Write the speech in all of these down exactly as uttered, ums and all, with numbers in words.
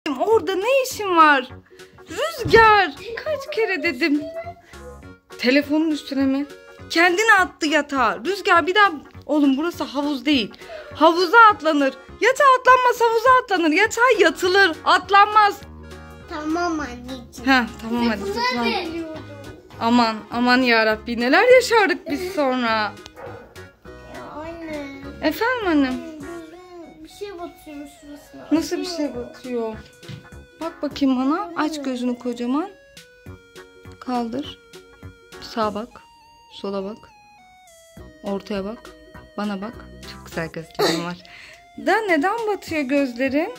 Orada ne işin var? Rüzgar, kaç kere dedim. Telefonun üstüne mi? Kendini attı yatağa. Rüzgar bir daha... Oğlum burası havuz değil. Havuza atlanır. Yatağa atlanmaz, havuza atlanır. Yatağa yatılır, atlanmaz. Tamam anneciğim. Heh, tamam hadi zıpla. Aman aman yarabbi, neler yaşardık biz sonra. Ya anne. Efendim annem? Gözüm bir şey batıyor şurasına. Nasıl bir şey batıyor? Bak bakayım bana. Aç gözünü kocaman. Kaldır. Sağa bak. Sola bak. Ortaya bak. Bana bak. Çok güzel gözlerin var. Da neden batıyor gözlerin?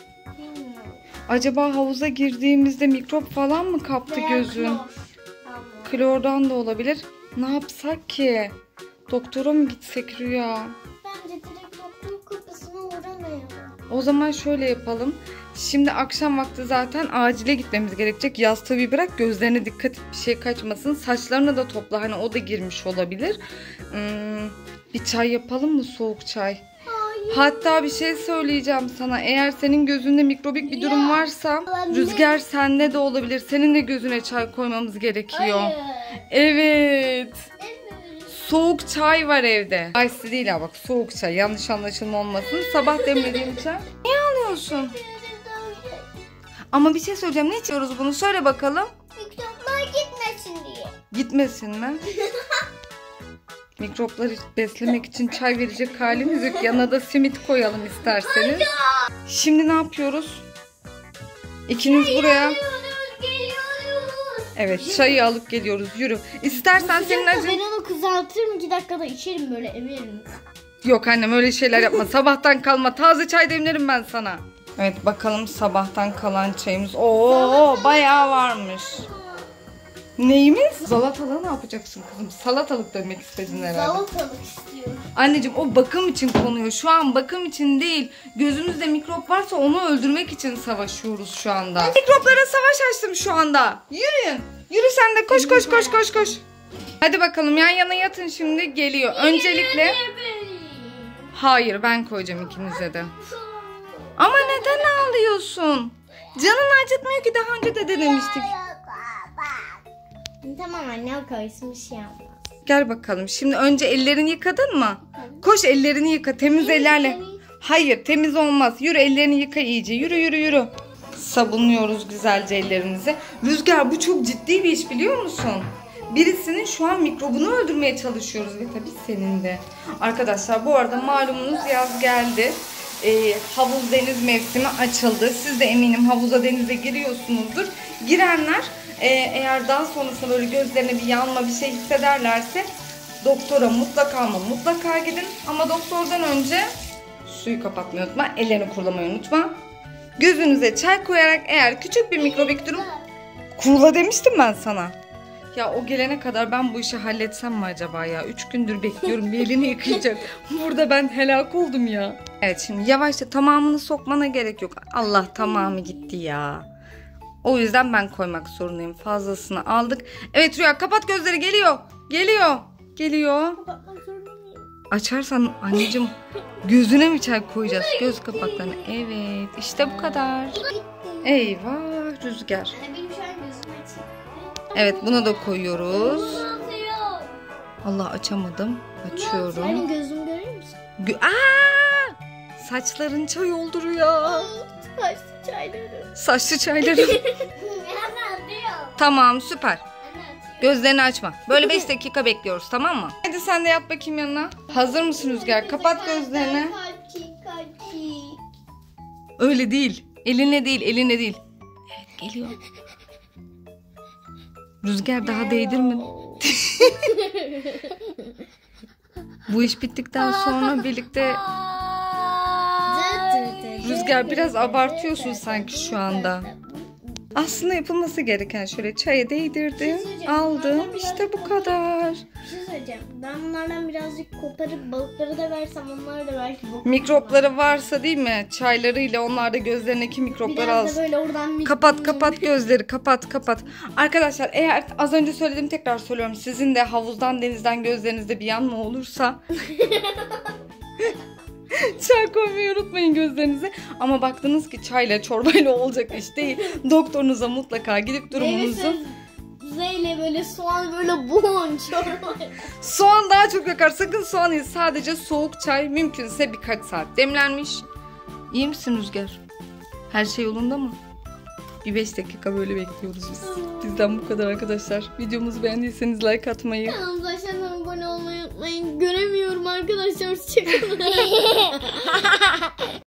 Acaba havuza girdiğimizde mikrop falan mı kaptı gözün? Klordan da olabilir. Ne yapsak ki? Doktora mı gitsek Rüya? Bence direkt doktor kapısına uğramayalım. O zaman şöyle yapalım. Şimdi akşam vakti zaten acile gitmemiz gerekecek. Yastığı bir bırak, gözlerine dikkat et, bir şey kaçmasın. Saçlarını da topla, hani o da girmiş olabilir. Hmm, bir çay yapalım mı, soğuk çay? Hayır. Hatta bir şey söyleyeceğim sana. Eğer senin gözünde mikrobik bir durum varsa Rüzgar sende de olabilir. Senin de gözüne çay koymamız gerekiyor. Hayır. Evet. Evet. Soğuk çay var evde. Ice değil ha, bak soğuk çay. Yanlış anlaşılma olmasın. Sabah demlediğim çay. Niye alıyorsun? Ama bir şey söyleyeceğim. Ne içiyoruz bunu? Söyle bakalım. Mikroplar gitmesin diye. Gitmesin mi? Mikropları beslemek için çay verecek halimiz yok. Yanına da simit koyalım isterseniz. Şimdi ne yapıyoruz? İkiniz buraya. Geliyoruz. Evet, çayı alıp geliyoruz. Yürü. İstersen senin acın... Ben onu kızartırım, iki dakikada içerim böyle, eminim. Yok annem, öyle şeyler yapma. Sabahtan kalma. Taze çay demlerim ben sana. Evet, bakalım sabahtan kalan çayımız. Oo, bayağı varmış. Neyimiz? Salatalığı ne yapacaksın kızım? Salatalık demek istedin herhalde. Salatalık istiyorum. Anneciğim, o bakım için konuyor. Şu an bakım için değil. Gözünüzde mikrop varsa onu öldürmek için savaşıyoruz şu anda. Mikroplara savaş açtım şu anda. Yürüyün. Yürü sen de, koş koş koş koş koş. Hadi bakalım, yan yana yatın şimdi, geliyor. Öncelikle... Hayır, ben koyacağım ikinize de. Ama neden ağlıyorsun? Canını acıtmıyor ki, daha önce de denemiştik. Tamam anne, o koysun, bir şey yapmaz. Gel bakalım. Şimdi önce ellerini yıkadın mı? Koş ellerini yıka. Temiz ellerle. Hayır, temiz olmaz. Yürü, ellerini yıka iyice. Yürü yürü yürü. Sabunluyoruz güzelce ellerimizi. Rüzgar, bu çok ciddi bir iş, biliyor musun? Birisinin şu an mikrobunu öldürmeye çalışıyoruz ve tabii senin de. Arkadaşlar, bu arada malumunuz yaz geldi. Ee, havuz deniz mevsimi açıldı. Siz de eminim havuza denize giriyorsunuzdur. Girenler e, eğer daha sonrasında böyle gözlerine bir yanma, bir şey hissederlerse doktora mutlaka ama mutlaka gidin. Ama doktordan önce suyu kapatmayı unutma. Ellerini kurulamayı unutma. Gözünüze çay koyarak, eğer küçük bir mikrobik durum... Kurula demiştim ben sana. Ya o gelene kadar ben bu işi halletsem mi acaba ya? Üç gündür bekliyorum, bir elini yıkayacak. Burada ben helak oldum ya. Evet, şimdi yavaşça, tamamını sokmana gerek yok. Allah, tamamı gitti ya. O yüzden ben koymak zorundayım. Fazlasını aldık. Evet Rüya, kapat gözleri, geliyor. Geliyor. Geliyor. Açarsan anneciğim gözüne mi çay koyacağız? Göz kapaklarına. Evet, işte bu kadar. Eyvah Rüzgar. Evet, bunu da koyuyoruz. Allah, açamadım. Açıyorum. Benim gözümü görüyor musun? Gö Aa! Saçların çay oldu Rüya. Saçlı çayları. Saçlı çayları. Tamam, süper. Gözlerini açma. Böyle beş dakika bekliyoruz, tamam mı? Hadi sen de yat bakayım yanına. Hazır mısın Rüzgar? Kapat gözlerini. Öyle değil. Elinle değil, elinle değil. Evet, geliyor. Rüzgar, daha değdirmedi. Bu iş bittikten sonra birlikte... Rüzgar, biraz abartıyorsun sanki şu anda. Aslında yapılması gereken, şöyle çaya değdirdim, aldım, işte bu kadar. Bir şey söyleyeceğim. Ben bunlardan birazcık koparıp balıklara da versem, onlar da belki bok. Mikropları varsa değil mi? Çaylarıyla onlar da gözlerindeki mikropları alsın. Biraz da böyle oradan... Kapat kapat gözleri, kapat kapat. Arkadaşlar, eğer az önce söyledim, tekrar söylüyorum. Sizin de havuzdan, denizden gözlerinizde bir yanma olursa Çay koymayı unutmayın gözlerinize. Ama baktınız ki çayla çorbayla olacak iş değil. Doktorunuza mutlaka gidip durumunuzu... Zeyle böyle soğan böyle bon çorba. Soğan daha çok yakar. Sakın soğan değil. Sadece soğuk çay, mümkünse birkaç saat demlenmiş. İyi misin Rüzgar? Her şey yolunda mı? Bir beş dakika böyle bekliyoruz biz. Bizden bu kadar arkadaşlar. Videomuzu beğendiyseniz like atmayı. Kanalımıza aşağıdan abone olmayı unutmayın. Göremiyorum arkadaşlar. Çıkın.